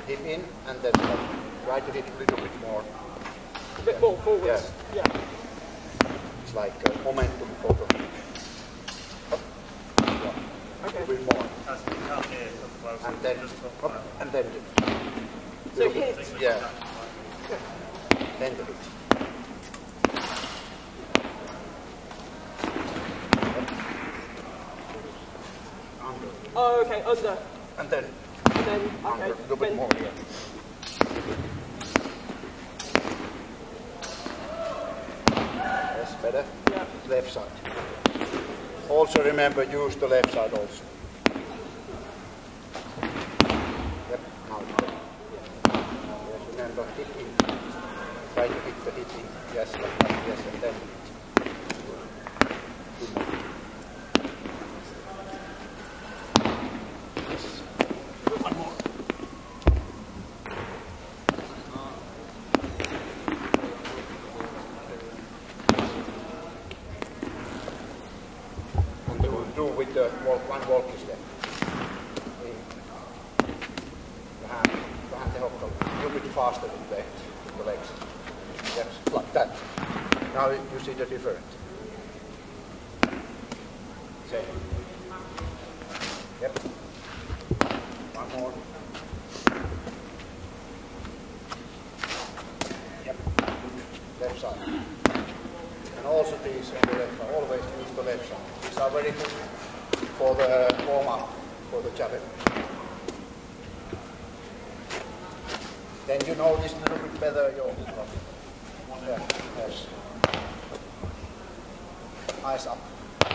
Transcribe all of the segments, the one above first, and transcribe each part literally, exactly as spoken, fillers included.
hip in and then stop. Try to hit a little bit more. A bit more forwards. Yeah. yeah. It's like uh, momentum for the hip. Yeah. Okay. A bit more. And then, up, and then. So hit. Yeah. Then the hit. Oh, okay, under. And then, and then under, okay, a little bit more here. Yes, better. Yeah. Left side. Also remember, use the left side also. Yep, now it's better. Yes, remember, hit in. Try to hit the hit in. Yes, like that. Yes, and then. Do with the walk, one walk is left. Vähän, vähän tehokkaammin. A little bit faster with the, with the legs. Yes, like that. Now you see the difference. Same. Yep. One more. Yep. Left side. And also these on the left side. Always use the left side. These are very good for the warm-up, for the javelin. Then you notice a little bit better your yeah, yes. Eyes up.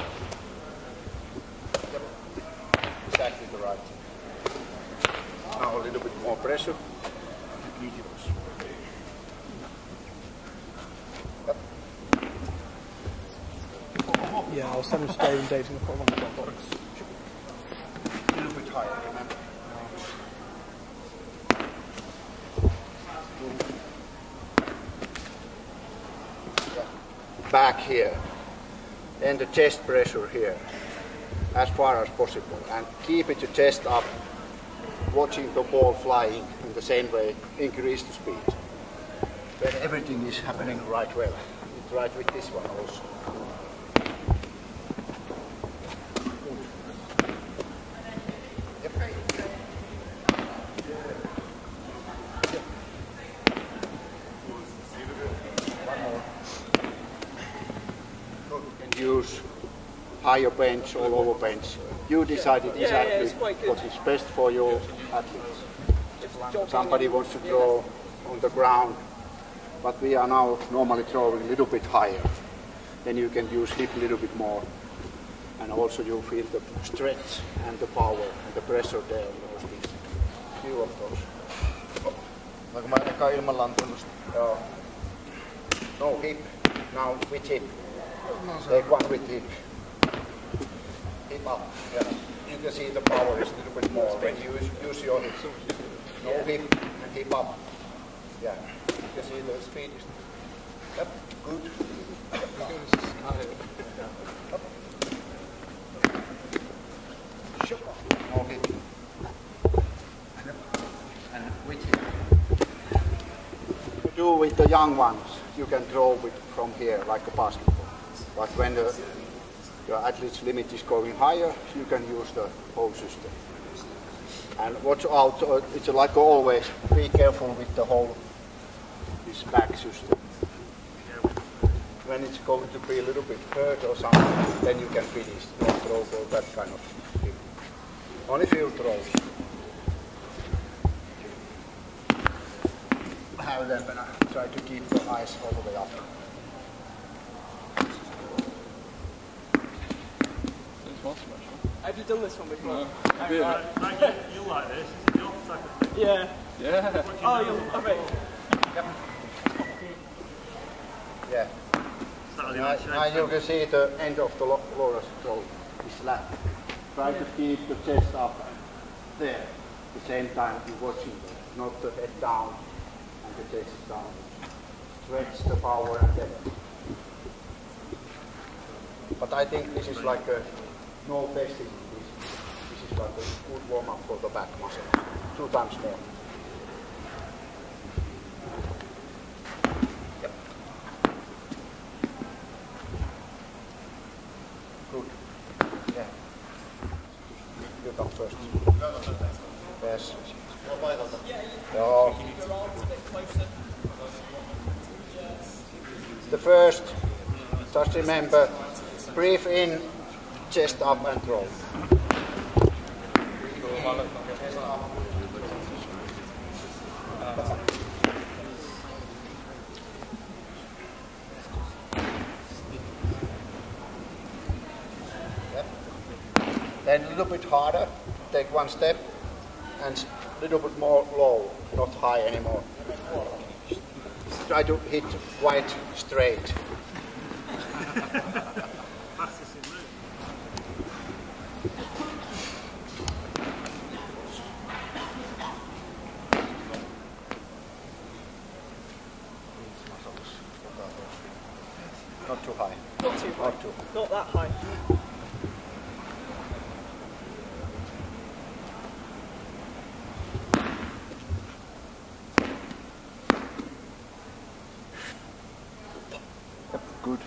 Yep. Exactly the right. Now a little bit more pressure. Yep. Yeah, I'll send him today and Dave's going to put him on the top box. A little bit higher, remember? Back here. And the chest pressure here. As far as possible. And keep it your chest up. Watching the ball flying in the same way. Increase the speed. When everything is happening right well. It's right with this one also. Use higher bench or lower bench. You decided yeah, exactly yeah, what is best for your athletes. Somebody wants to throw yeah. on the ground, but we are now normally throwing a little bit higher. Then you can use hip a little bit more. And also you feel the stretch and the power and the pressure there on those things. Few of those. Vaikka mä eka ilman lantunnusta. Joo. No hip. Now with hip. Take one with hip. Hip up. Yeah. You can see the power is a little bit more when you use, use your hip. No yeah. hip and hip up. Yeah. You can see the speed is. Yep. Good. Yep. No hip. And with hip. You do with the young ones. You can throw with from here like a basketball. But when the, your athlete's limit is going higher, you can use the whole system. And watch out, uh, it's like always, be careful with the whole, this back system. When it's going to be a little bit hurt or something, then you can finish, don't throw for that kind of thing. Only few throws. Have them and try to keep the eyes all the way up. Have you done this one before? No. I, Yeah. uh, I get you like this. It's the opposite of thing. yeah. Yeah. Oh, you'll love it. Yep. Yeah. Saturday Now, night now you can see the end of the lower throw is flat. Try to keep the chest up there at the same time you're watching them, not the head down and the chest down. Stretch the power and then. But I think this is like a no testing. This, this is like a good warm up for the back muscle. Two times more. Yes. So, the first, just remember, breathe in, chest up and throw. Yep. Then a little bit harder, take one step and a little bit more low, not high anymore. Try to hit quite straight. Not too high. Not too high. Not too high. Not that high. Yep, good.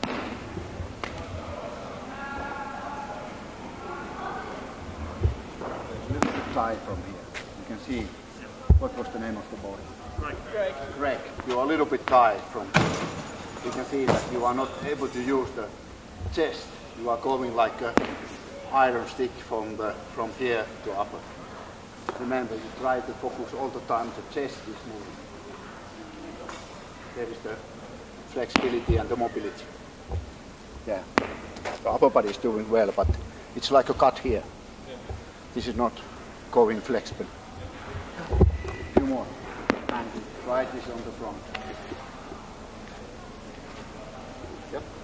There's a little bit tight from here. You can see what was the name of the body. Greg. Greg. Greg. You are a little bit tight from. You can see that you are not able to use the chest. You are going like a iron stick from the from here to upper. Remember, you try to focus all the time the chest is moving. There is the flexibility and the mobility. Yeah, the upper body is doing well, but it's like a cut here. Yeah. This is not going flexible. A few more. And right is on the front. Yep.